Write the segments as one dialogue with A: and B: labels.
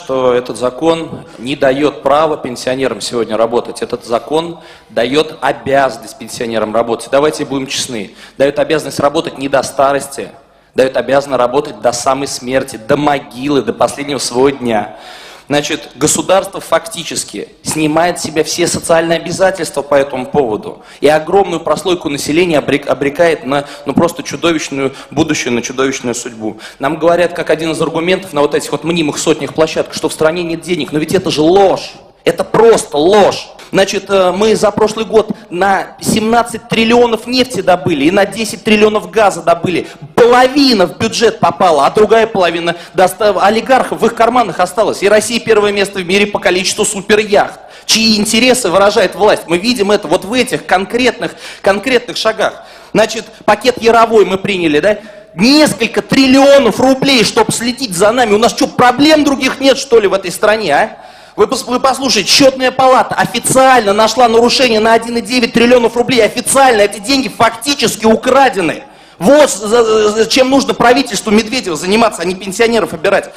A: Что этот закон не дает права пенсионерам сегодня работать. Этот закон дает обязанность пенсионерам работать. Давайте будем честны. Дает обязанность работать не до старости, дает обязанность работать до самой смерти, до могилы, до последнего своего дня. Значит, государство фактически снимает с себя все социальные обязательства по этому поводу. И огромную прослойку населения обрекает на просто чудовищную будущее, на чудовищную судьбу. Нам говорят, как один из аргументов на вот этих вот мнимых сотнях площадок, что в стране нет денег. Но ведь это же ложь. Это просто ложь. Значит, мы за прошлый год на 17 триллионов нефти добыли и на 10 триллионов газа добыли. Половина в бюджет попала, а другая половина олигархов в их карманах осталась. И Россия первое место в мире по количеству суперяхт, чьи интересы выражает власть. Мы видим это вот в этих конкретных шагах. Значит, пакет Яровой мы приняли, да? Несколько триллионов рублей, чтобы следить за нами. У нас что, проблем других нет, что ли, в этой стране, а? Вы послушайте, счетная палата официально нашла нарушение на 1,9 триллионов рублей. Официально эти деньги фактически украдены. Вот чем нужно правительству Медведева заниматься, а не пенсионеров обирать.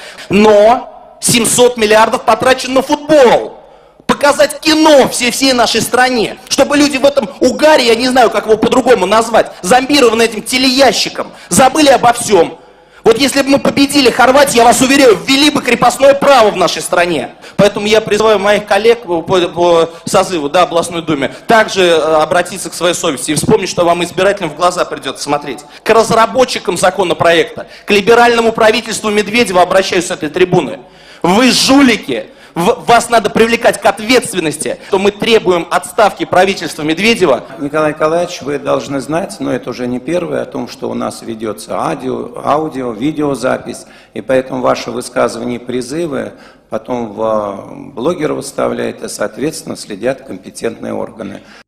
A: Но 700 миллиардов потрачено на футбол. Показать кино всей нашей стране. Чтобы люди в этом угаре, я не знаю, как его по-другому назвать, зомбированы этим телеящиком, забыли обо всем. Вот если бы мы победили Хорватию, я вас уверяю, ввели бы крепостное право в нашей стране. Поэтому я призываю моих коллег по созыву, да, областной думе, также обратиться к своей совести и вспомнить, что вам избирателям в глаза придется смотреть. К разработчикам законопроекта, к либеральному правительству Медведева обращаюсь с этой трибуны. Вы жулики! Вас надо привлекать к ответственности, что мы требуем отставки правительства Медведева.
B: Николай Николаевич, вы должны знать, но это уже не первое, о том, что у нас ведется аудио, видеозапись, и поэтому ваши высказывания и призывы потом в блогера выставляют, и, соответственно, следят компетентные органы.